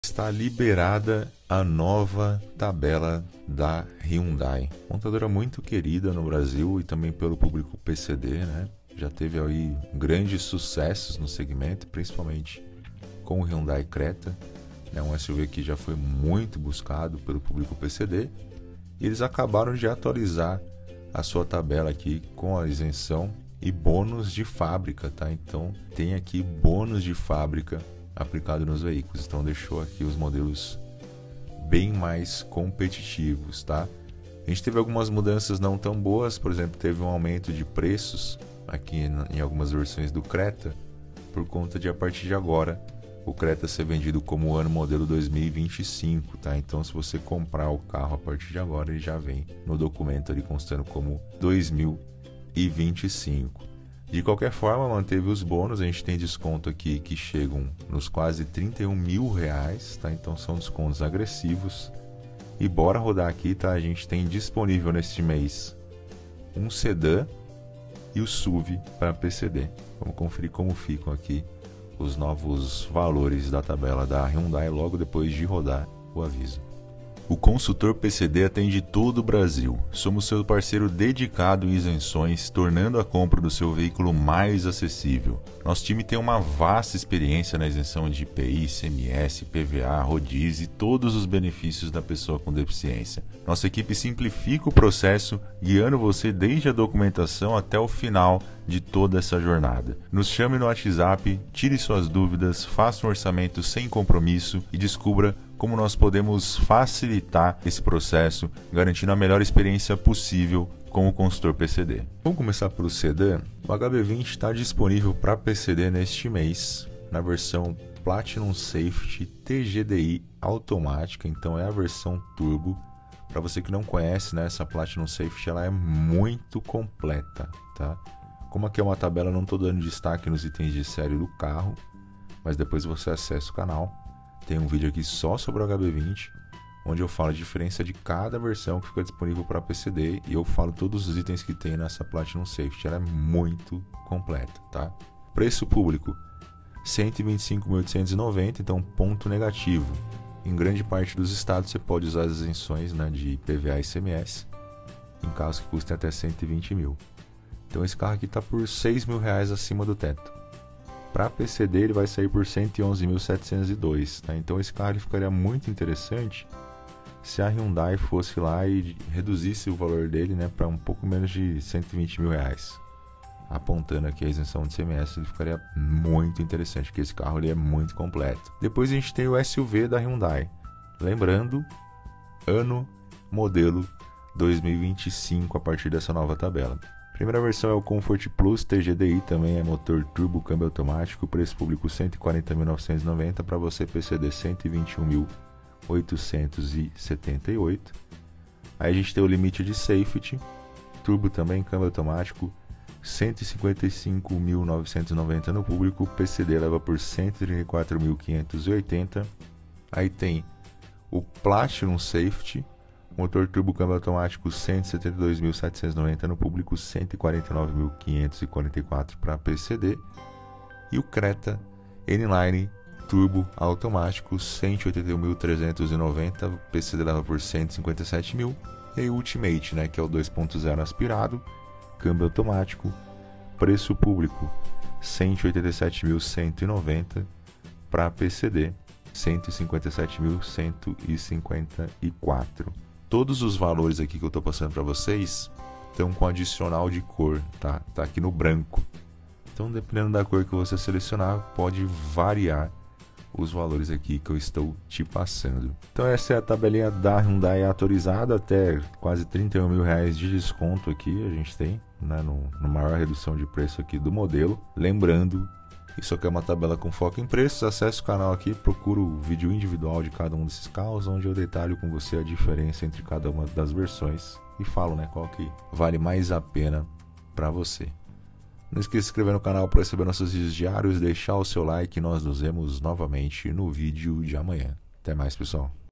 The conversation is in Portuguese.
Está liberada a nova tabela da Hyundai, montadora muito querida no Brasil e também pelo público PCD, né? Já teve aí grandes sucessos no segmento, principalmente com o Hyundai Creta, né? Um SUV que já foi muito buscado pelo público PCD, e eles acabaram de atualizar a sua tabela aqui com a isenção e bônus de fábrica, tá? Então tem aqui bônus de fábrica aplicado nos veículos, então deixou aqui os modelos bem mais competitivos, tá? A gente teve algumas mudanças não tão boas, por exemplo, teve um aumento de preços aqui em algumas versões do Creta, por conta de a partir de agora o Creta ser vendido como ano modelo 2025, tá? Então se você comprar o carro a partir de agora, ele já vem no documento ali constando como 2025. De qualquer forma, manteve os bônus, a gente tem desconto aqui que chegam nos quase R$31 mil, tá? Então são descontos agressivos. E bora rodar aqui, tá? A gente tem disponível neste mês um sedã e o SUV para PCD. Vamos conferir como ficam aqui os novos valores da tabela da Hyundai logo depois de rodar o aviso. O Consultor PCD atende todo o Brasil. Somos seu parceiro dedicado em isenções, tornando a compra do seu veículo mais acessível. Nosso time tem uma vasta experiência na isenção de IPI, ICMS, PVA, rodízio e todos os benefícios da pessoa com deficiência. Nossa equipe simplifica o processo, guiando você desde a documentação até o final de toda essa jornada. Nos chame no WhatsApp, tire suas dúvidas, faça um orçamento sem compromisso e descubra como nós podemos facilitar esse processo, garantindo a melhor experiência possível com o consultor PCD. Vamos começar pelo sedã. O HB20 está disponível para PCD neste mês, na versão Platinum Safety TGDI automática, então é a versão turbo. Para você que não conhece, né, essa Platinum Safety ela é muito completa, tá? Como aqui é uma tabela, não estou dando destaque nos itens de série do carro, mas depois você acessa o canal. Tem um vídeo aqui só sobre o HB20, onde eu falo a diferença de cada versão que fica disponível para PCD e eu falo todos os itens que tem nessa Platinum Safety. Ela é muito completa, tá? Preço público, R$ 125.890, então ponto negativo. Em grande parte dos estados você pode usar as isenções, né, de IPVA e ICMS, em casos que custem até 120 mil. Então esse carro aqui está por R$ 6 mil acima do teto. Para PCD ele vai sair por 111.702, tá? Então esse carro ele ficaria muito interessante se a Hyundai fosse lá e reduzisse o valor dele, né, para um pouco menos de 120 mil reais. Apontando aqui a isenção de ICMS, ele ficaria muito interessante, porque esse carro ele é muito completo. Depois a gente tem o SUV da Hyundai. Lembrando, ano, modelo 2025 a partir dessa nova tabela. Primeira versão é o Comfort Plus TGDI, também é motor turbo, câmbio automático, preço público R$ 140.990, para você PCD R$ 121.878. Aí a gente tem o limite de safety, turbo também, câmbio automático, R$ 155.990 no público, PCD leva por R$ 134.580. Aí tem o Platinum Safety, motor turbo câmbio automático, R$ 172.790 no público, R$ 149.544 para PCD. E o Creta N-Line turbo automático, R$ 181.390, PCD leva por R$ 157 mil. E aí o Ultimate, né, que é o 2.0 aspirado, câmbio automático, preço público R$ 187.190 para PCD, R$ 157.154. Todos os valores aqui que eu estou passando para vocês estão com adicional de cor, tá? Tá aqui no branco. Então, dependendo da cor que você selecionar, pode variar os valores aqui que eu estou te passando. Então essa é a tabelinha da Hyundai atualizada, até quase 31 mil reais de desconto aqui a gente tem, né, no maior redução de preço aqui do modelo. Lembrando, isso aqui é uma tabela com foco em preços. Acesse o canal aqui, procura o vídeo individual de cada um desses carros, onde eu detalho com você a diferença entre cada uma das versões e falo, né, qual que vale mais a pena para você. Não esqueça de se inscrever no canal para receber nossos vídeos diários, deixar o seu like e nós nos vemos novamente no vídeo de amanhã. Até mais, pessoal.